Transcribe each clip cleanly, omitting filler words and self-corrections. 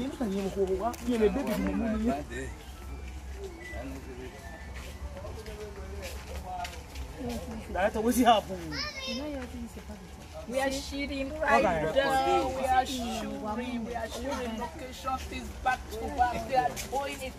We are shooting right now. We are shooting. Location is back to back. They are doing it.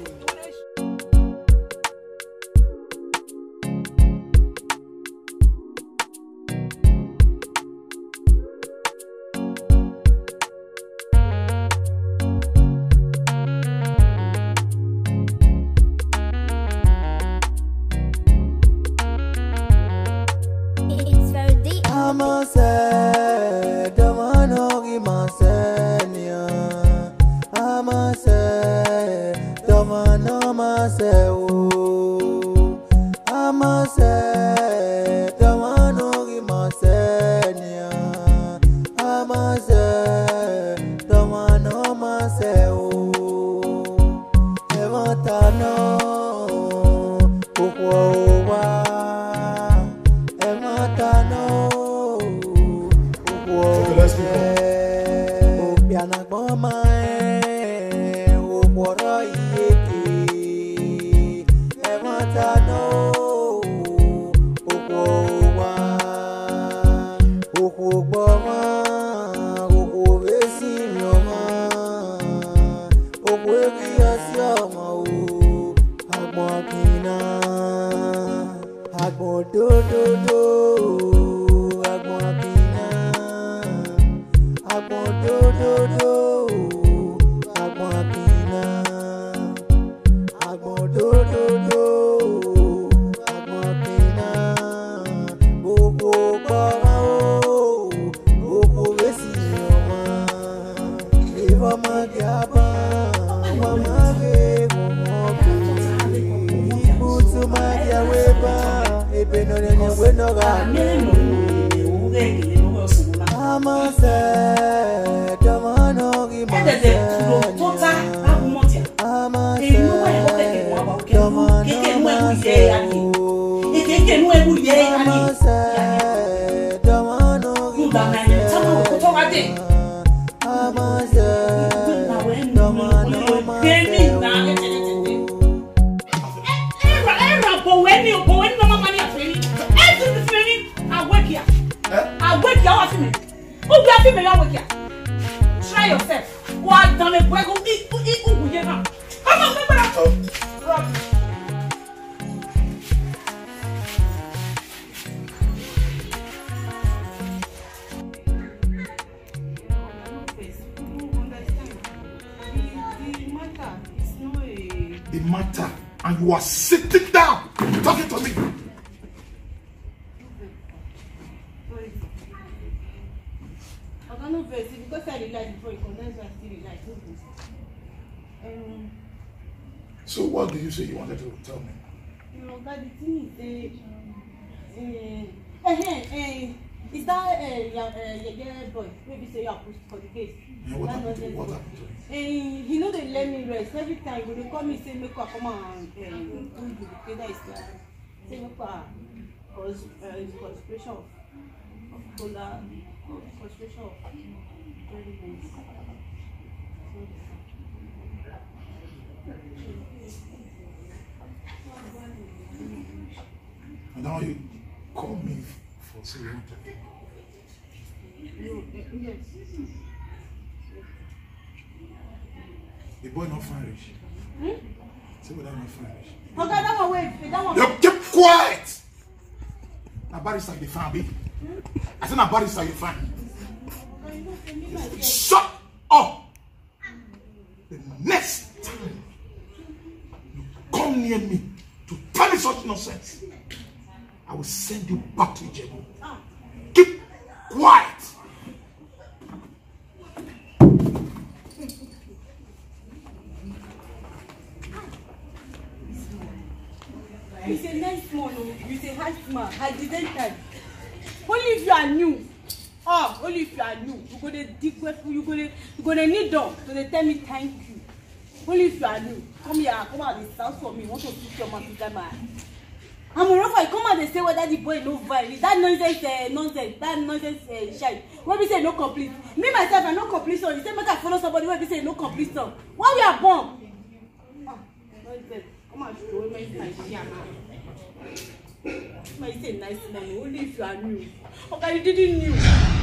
Try yourself. The matter, and you are sitting down talking to me. So what do you say you wanted to tell me? You know, God, the thing is that young boy? Maybe say you are pushed for the case. Yeah, what happened to him? He know they let me rest every time. When they call me, say make her come and do the case. Say make her cause concentration of cola, concentration of elements. And now you call me for serious. Yes. The boy not Irish. Say whether not Irish. Okay, that one wait. That one. You keep quiet. Now barrister the family. I said now barrister the family. Shut up. The next time you come near me to tell me such nonsense, I will send you back to Ijebu. Keep quiet. He's a nice man, he's a handsome man. I didn't tell. Only if you are new. Oh, only if you are new. You're gonna dig with you're gonna need them. So they tell me thank you. Only if you are new. Come here, come out this house for me. Want to teach your man to die man. And moreover, come out and say whether the boy no valid. That nonsense shine. When we say no complete. Me myself, I no complete son. You say make I follow somebody when we say no complete son. Why we are born? Nonsense. Come on, show me nice now. My say nice now. Only if you are new. Okay, you didn't knew.